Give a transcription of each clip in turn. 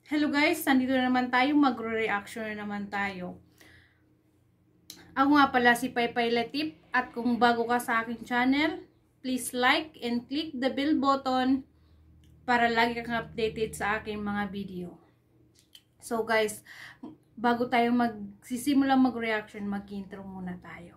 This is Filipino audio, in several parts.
Hello guys, nandito na naman tayo, magre-reaction na naman tayo. Ako nga pala si Paypay Latip at kung bago ka sa aking channel, please like and click the bell button para lagi kang updated sa aking mga video. So guys, bago tayo magsisimula mag-reaction, mag-intro muna tayo.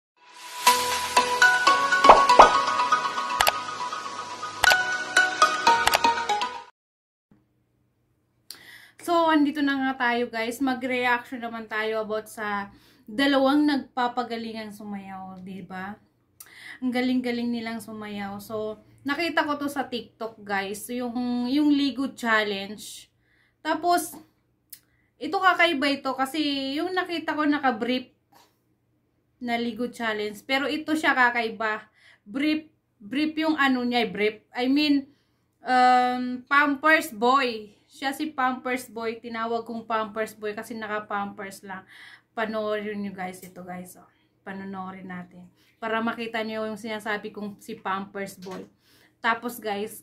So, andito na nga tayo guys. Mag-reaction naman tayo about sa dalawang nagpapagalingang sumayaw, diba? Ang galing-galing nilang sumayaw. So, nakita ko to sa TikTok guys. So, yung Ligo Challenge. Tapos, ito kakaiba ito kasi yung nakita ko naka-brief na Ligo Challenge. Pero ito siya kakaiba. Brief yung ano niya, brief. I mean, Pampers Boy. Siya si Pampers Boy. Tinawag kong Pampers Boy kasi naka-Pampers lang. Panoorin nyo guys ito guys. Oh. Panoorin natin. Para makita nyo yung sinasabi kong si Pampers Boy. Tapos guys,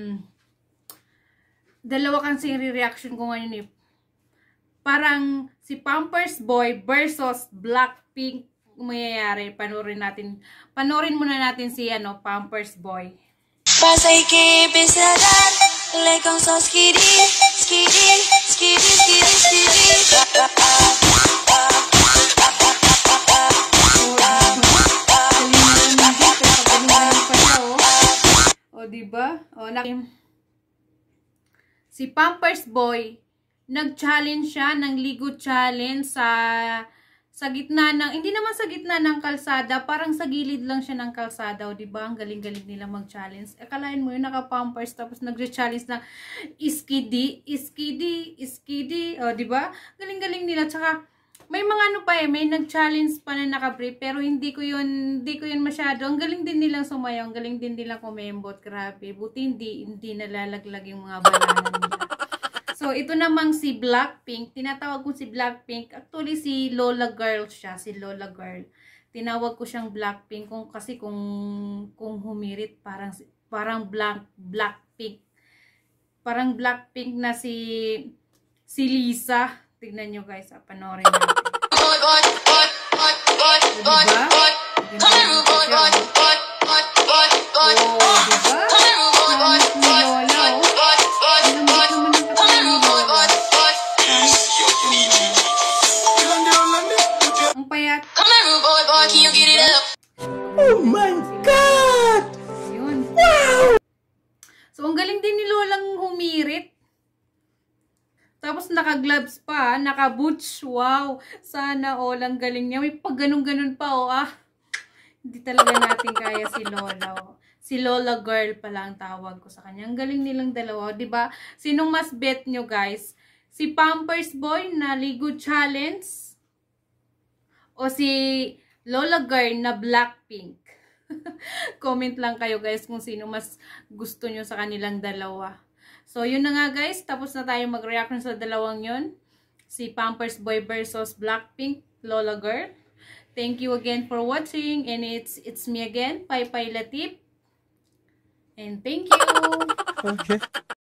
dalawa kasi reaction ko ngayon eh. Parang si Pampers Boy versus Blackpink mayayari. Panoorin natin. Panoorin muna natin si Pampers Boy. Pasay que empezarán, le con sos skiri, skiri, skiri, skiri, skiri. O diba? O si Pampers Boy nag-challenge siya ng Ligo Challenge sa gitna ng, hindi naman sa gitna ng kalsada, parang sa gilid lang siya ng kalsada, o diba? Ang galing-galing nila mag-challenge. Akalain mo yun, naka-Pampers, tapos nagre-challenge ng iskidi, o diba? Galing-galing nila, tsaka may mga may nag-challenge pa na naka-brief, pero hindi ko yun masyado. Ang galing din nilang sumayaw, ang galing din nilang kumembot, grabe. Buti hindi nalalaglag yung mga banana nila. So, ito namang si Blackpink. Tinatawag ko si Blackpink. Actually, si Lola Girl siya. Si Lola Girl. Tinawag ko siyang Blackpink kasi kung humirit, parang Blackpink. Parang Blackpink na si Lisa. Tignan nyo guys. Panoorin natin. Oh my God! Yun. Wow! So, ang galing din ni Lolang humirit. Tapos, naka-gloves pa, naka-boots. Wow! Sana all, ang galing niya. May pag ganun-ganun pa, oh. Hindi talaga natin kaya si Lola, oh. Si Lola Girl pala ang tawag ko sa kanya. Ang galing nilang dalawa, oh, diba? Sinong mas bet nyo, guys? Si Pampers Boy na Ligo Challenge? O si Lola Girl na Blackpink? Comment lang kayo guys kung sino mas gusto nyo sa kanilang dalawa. So yun na nga guys, tapos na tayo mag-reaction sa dalawang yun. Si Pampers Boy versus Blackpink, Lola Girl. Thank you again for watching, and it's me again, Paypay Latip. And thank you. Okay.